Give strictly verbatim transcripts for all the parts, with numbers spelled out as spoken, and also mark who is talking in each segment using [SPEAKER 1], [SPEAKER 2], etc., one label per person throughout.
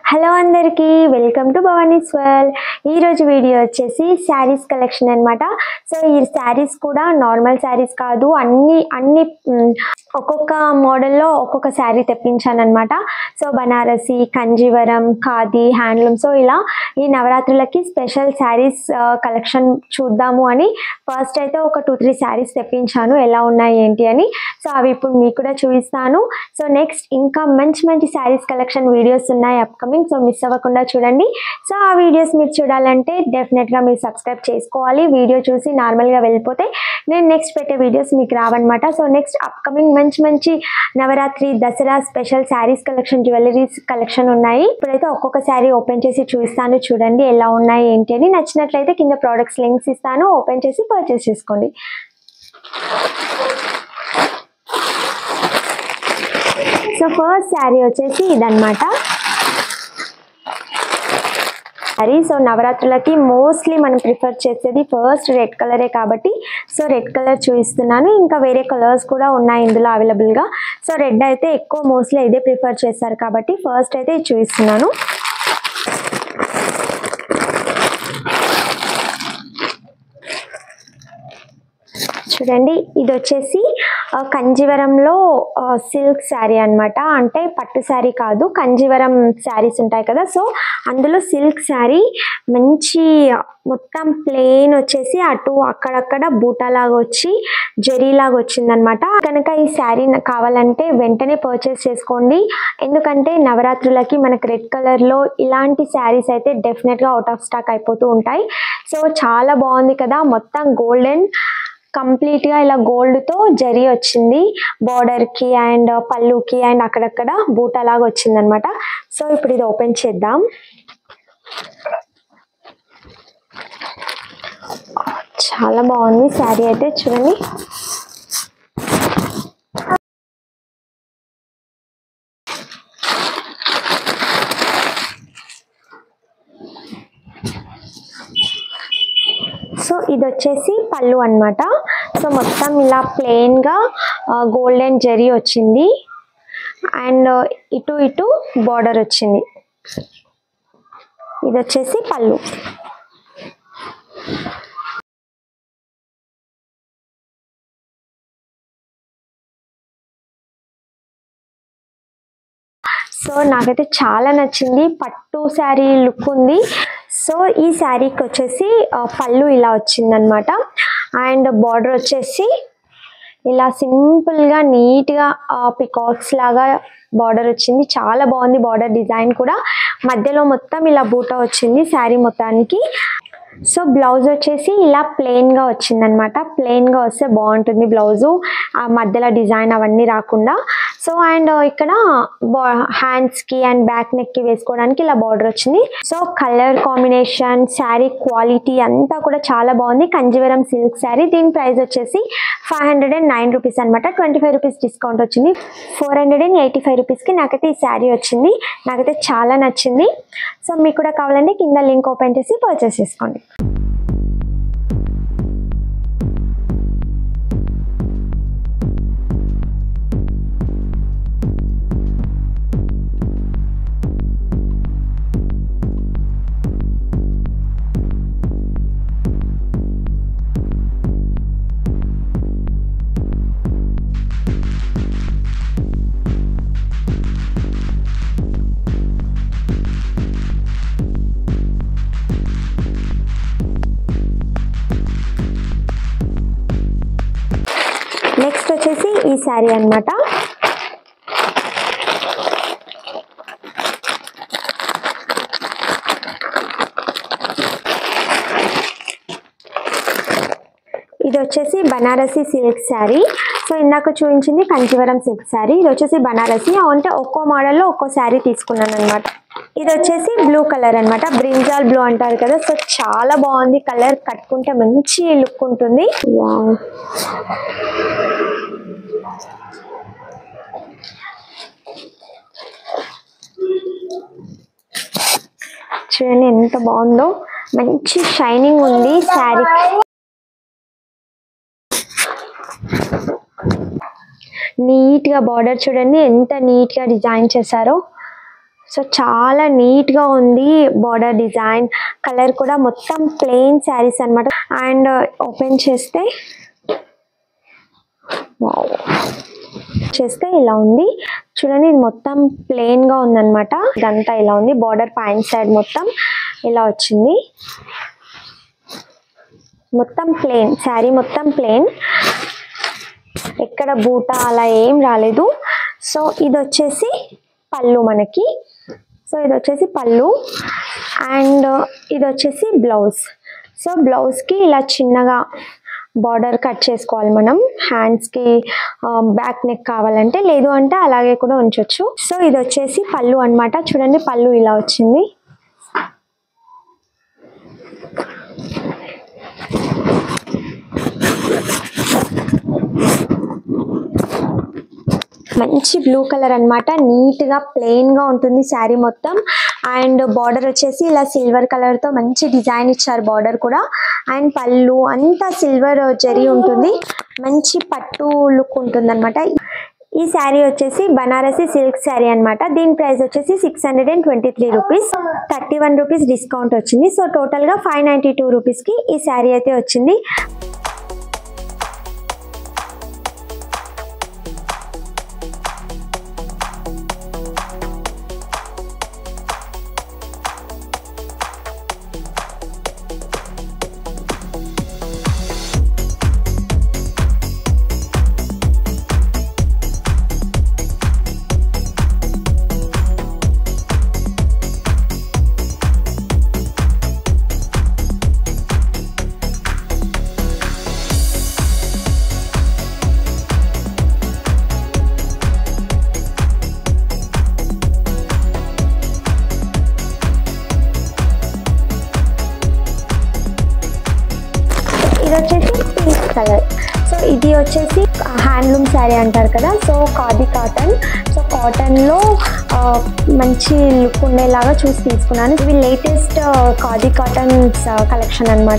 [SPEAKER 1] Hello అందరికీ welcome to Bhavani's world. ఈరోజు video వచ్చేసి శారీస్ కలెక్షన్ అనమాట. సో ఈ శారీస్ కూడా నార్మల్ శారీస్ కాదు, అన్ని అన్ని ఒక్కొక్క మోడల్లో ఒక్కొక్క శారీ తెప్పించాను అనమాట. So Banarasi, Kanjeevaram, khadi, handloom, so ఇలా ఈ నవరాత్రులకి స్పెషల్ శారీస్ కలెక్షన్ చూద్దాము అని ఫస్ట్ అయితే ఒక టూ త్రీ శారీస్ తెప్పించాను, ఎలా ఉన్నాయి ఏంటి అని. సో అవి ఇప్పుడు మీకు కూడా చూపిస్తాను. సో నెక్స్ట్ ఇంకా మంచి మంచి శారీస్ కలెక్షన్ వీడియోస్ ఉన్నాయి అప్కమింగ్, సో మిస్ అవ్వకుండా చూడండి. సో ఆ వీడియోస్ మీరు చూడాలంటే డెఫినెట్గా మీరు సబ్స్క్రైబ్ చేసుకోవాలి. వీడియో చూసి నార్మల్గా వెళ్ళిపోతే నేను నెక్స్ట్ పెట్టే వీడియోస్ మీకు రావన్నమాట. సో నెక్స్ట్ అప్కమింగ్ మంచి మంచి Navratri, Dasara special saris collection, jewelleries collection ఉన్నాయి. ఇప్పుడైతే ఒక్కొక్క శారీ ఓపెన్ చేసి చూపిస్తాను, చూడండి ఎలా ఉన్నాయి ఏంటి అని. నచ్చినట్లయితే కింద ప్రోడక్ట్స్ లింక్స్ ఇస్తాను, ఓపెన్ చేసి పర్చేస్ చేసుకోండి. సో ఫస్ట్ శారీ వచ్చేసి ఇదన్నమాట శారీ. సో నవరాత్రులకి మోస్ట్లీ మనం ప్రిఫర్ చేసేది ఫస్ట్ రెడ్ కలరే కాబట్టి సో రెడ్ కలర్ చూపిస్తున్నాను. ఇంకా వేరే కలర్స్ కూడా ఉన్నాయి ఇందులో అవైలబుల్గా. సో రెడ్ అయితే ఎక్కువ మోస్ట్లీ ఇదే ప్రిఫర్ చేస్తారు కాబట్టి ఫస్ట్ అయితే ఇది చూపిస్తున్నాను. చూడండి, ఇది వచ్చేసి కంజీవరంలో సిల్క్ శారీ అనమాట. అంటే పట్టు శారీ కాదు, కంజీవరం శారీస్ ఉంటాయి కదా, సో అందులో సిల్క్ శారీ మంచి మొత్తం ప్లెయిన్ వచ్చేసి అటు అక్కడక్కడ బూటాలాగా వచ్చి జరీలాగా వచ్చిందనమాట. కనుక ఈ శారీ కావాలంటే వెంటనే పర్చేస్ చేసుకోండి, ఎందుకంటే నవరాత్రులకి మనకు రెడ్ కలర్లో ఇలాంటి శారీస్ అయితే డెఫినెట్గా అవుట్ ఆఫ్ స్టాక్ అయిపోతూ ఉంటాయి. సో చాలా బాగుంది కదా, మొత్తం గోల్డెన్ కంప్లీట్గా ఇలా గోల్డ్తో జరీ వచ్చింది బార్డర్కి అండ్ పళ్ళుకి అండ్ అక్కడక్కడ బూటలాగా వచ్చింది అనమాట. సో ఇప్పుడు ఇది ఓపెన్ చేద్దాం. చాలా బాగుంది శారీ అయితే, చూడండి. సో ఇది వచ్చేసి పళ్ళు అన్నమాట. సో మొత్తం ఇలా ప్లెయిన్గా గోల్డెన్ జరీ వచ్చింది అండ్ ఇటు ఇటు బార్డర్ వచ్చింది. ఇది వచ్చేసి పళ్ళు. సో నాకైతే చాలా నచ్చింది, పట్టు శారీ లుక్ ఉంది. సో ఈ శారీకి వచ్చేసి పళ్ళు ఇలా వచ్చిందనమాట అండ్ బార్డర్ వచ్చేసి ఇలా సింపుల్గా నీట్గా పికాక్స్ లాగా బార్డర్ వచ్చింది. చాలా బాగుంది బార్డర్ డిజైన్ కూడా. మధ్యలో మొత్తం ఇలా బూటా వచ్చింది శారీ మొత్తానికి. సో బ్లౌజ్ వచ్చేసి ఇలా ప్లెయిన్గా వచ్చిందనమాట. ప్లెయిన్గా వస్తే బాగుంటుంది బ్లౌజు, ఆ మధ్యలో డిజైన్ అవన్నీ రాకుండా. సో అండ్ ఇక్కడ హ్యాండ్స్కి అండ్ బ్యాక్ నెక్కి వేసుకోవడానికి ఇలా బార్డర్ వచ్చింది. So colour combination, sari quality అంతా కూడా చాలా బాగుంది. కంజీవరం సిల్క్ శారీ, దీని ప్రైస్ వచ్చేసి five hundred and nine rupees అనమాట. ట్వంటీ ఫైవ్ రూపీస్ డిస్కౌంట్ వచ్చింది. Four hundred and eighty five రూపీస్కి నాకైతే ఈ శారీ వచ్చింది. నాకైతే చాలా నచ్చింది. సో మీకు కూడా కావాలంటే కింద లింక్ ఓపెన్ చేసి పర్చేస్ చేసుకోండి. నెక్స్ట్ వచ్చేసి ఈ శారీ అన్నమాట. ఇది వచ్చేసి బనారసి సిల్క్ శారీ. సో ఇందాక చూపించింది కంజీవరం సిల్క్ శారీ, ఇది వచ్చేసి బనారసి. అంటే ఒక్కో మోడల్లో ఒక్కో శారీ తీసుకున్నాను అనమాట. ఇది వచ్చేసి బ్లూ కలర్ అనమాట, బ్రింజాల్ బ్లూ అంటారు కదా. సో చాలా బాగుంది కలర్, కట్టుకుంటే మంచి లుక్ ఉంటుంది. చూడండి ఎంత బాగుందో, మంచి షైనింగ్ ఉంది శారీ. నీట్ గా బార్డర్ చూడండి ఎంత నీట్ గా డిజైన్ చేశారో. సో చాలా నీట్ గా ఉంది బార్డర్ డిజైన్, కలర్ కూడా మొత్తం ప్లెయిన్ శారీస్ అన్నమాట. అండ్ ఓపెన్ చేస్తే వావ్ చేస్తే ఇలా ఉంది చూడండి. ఇది మొత్తం ప్లెయిన్ గా ఉందన్నమాట. ఇదంతా ఇలా ఉంది. బార్డర్ పైన సైడ్ మొత్తం ఇలా వచ్చింది. మొత్తం ప్లెయిన్ శారీ, మొత్తం ప్లెయిన్, ఎక్కడ బూట అలా ఏం రాలేదు. సో ఇది వచ్చేసి పళ్ళు మనకి. సో ఇది వచ్చేసి పళ్ళు అండ్ ఇది వచ్చేసి బ్లౌజ్. సో బ్లౌజ్కి ఇలా చిన్నగా బార్డర్ కట్ చేసుకోవాలి మనం. హ్యాండ్స్కి బ్యాక్ నెక్ కావాలంటే, లేదు అంటే అలాగే కూడా ఉంచవచ్చు. సో ఇది వచ్చేసి పళ్ళు అన్నమాట. చూడండి పళ్ళు ఇలా వచ్చింది. మంచి బ్లూ కలర్ అన్నమాట. నీట్ గా ప్లెయిన్ గా ఉంటుంది శారీ మొత్తం. అండ్ బార్డర్ వచ్చేసి ఇలా సిల్వర్ కలర్ తో మంచి డిజైన్ ఇచ్చారు బార్డర్ కూడా. అండ్ పళ్ళు అంతా సిల్వర్ జరీ ఉంటుంది. మంచి పట్టు లుక్ ఉంటుంది అనమాట. ఈ శారీ వచ్చేసి బనారసి సిల్క్ శారీ అన్నమాట. దీని ప్రైస్ వచ్చేసి six hundred and twenty three rupees, thirty one rupees discount వచ్చింది. సో టోటల్ గా ఫైవ్ నైన్టీ టూ రూపీస్ కి ఈ శారీ అయితే వచ్చింది. ఇది వచ్చేసి పింక్ కలర్. సో ఇది వచ్చేసి హ్యాండ్లూమ్ శారీ అంటారు కదా. So khadi cotton. సో కాటన్లో మంచి లుక్ ఉండేలాగా చూసి తీసుకున్నాను. ఇవి లేటెస్ట్ ఖాదీ కాటన్స్ కలెక్షన్ అన్నమాట.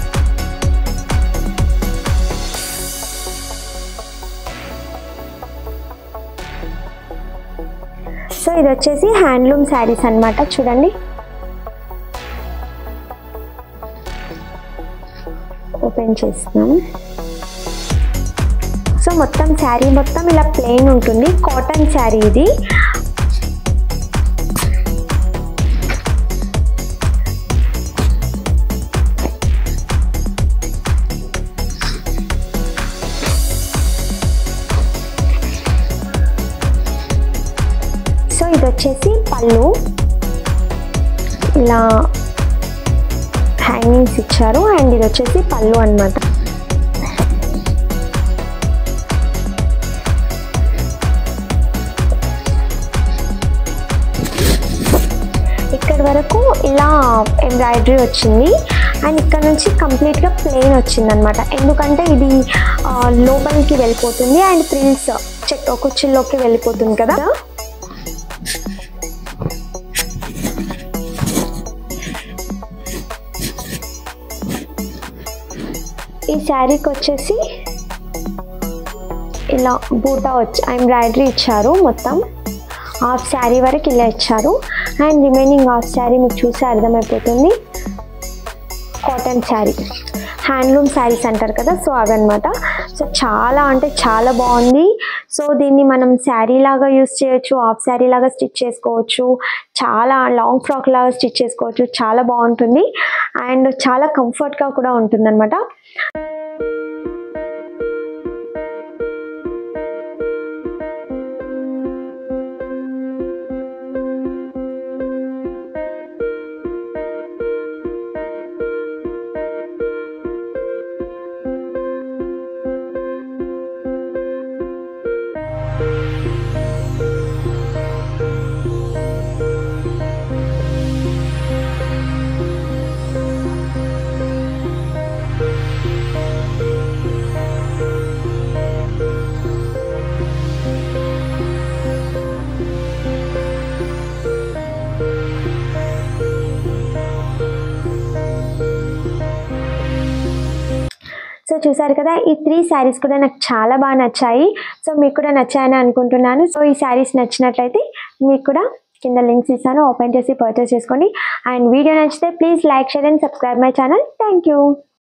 [SPEAKER 1] సో ఇది వచ్చేసి హ్యాండ్లూమ్ శారీస్ అన్నమాట. చూడండి ఓపెన్ చేస్తున్నాం. సో మొత్తం శారీ మొత్తం ఇలా ప్లెయిన్ ఉంటుంది. కాటన్ శారీ ఇది. సో ఇది వచ్చేసి పళ్ళు, ఇలా హ్యాంగింగ్స్ ఇచ్చారు. అండ్ ఇది వచ్చేసి పళ్ళు అన్నమాట. ఇక్కడ వరకు ఇలా ఎంబ్రాయిడరీ వచ్చింది. అండ్ ఇక్కడ నుంచి కంప్లీట్గా ప్లెయిన్ వచ్చింది అనమాట. ఎందుకంటే ఇది లోపలికి వెళ్ళిపోతుంది అండ్ ప్రిల్స్ చెక్ కుర్చీల్లోకి వెళ్ళిపోతుంది కదా. ఈ శారీకి వచ్చేసి ఇలా బూటా వచ్చి ఎంబ్రాయిడరీ ఇచ్చారు. మొత్తం హాఫ్ శారీ వరకు ఇలా ఇచ్చారు. అండ్ రిమైనింగ్ హాఫ్ శారీ మీకు చూసి అర్థమైపోతుంది. కాటన్ శారీ, హ్యాండ్లూమ్ శారీస్ అంటారు కదా. సో అవన్నమాట. సో చాలా అంటే చాలా బాగుంది. సో దీన్ని మనం శారీ లాగా యూస్ చేయొచ్చు, హాఫ్ శారీ లాగా స్టిచ్ చేసుకోవచ్చు, చాలా లాంగ్ ఫ్రాక్ లాగా స్టిచ్ చేసుకోవచ్చు. చాలా బాగుంటుంది అండ్ చాలా కంఫర్ట్గా కూడా ఉంటుంది అనమాట. సో చూసారు కదా, ఈ త్రీ శారీస్ కూడా నాకు చాలా బాగా నచ్చాయి. సో మీకు కూడా నచ్చాయని అనుకుంటున్నాను. సో ఈ శారీస్ నచ్చినట్లయితే మీకు కూడా కింద లింక్స్ ఇస్తాను, ఓపెన్ చేసి పర్చేస్ చేసుకోండి. అండ్ వీడియో నచ్చితే please like, share and subscribe my channel. Thank you.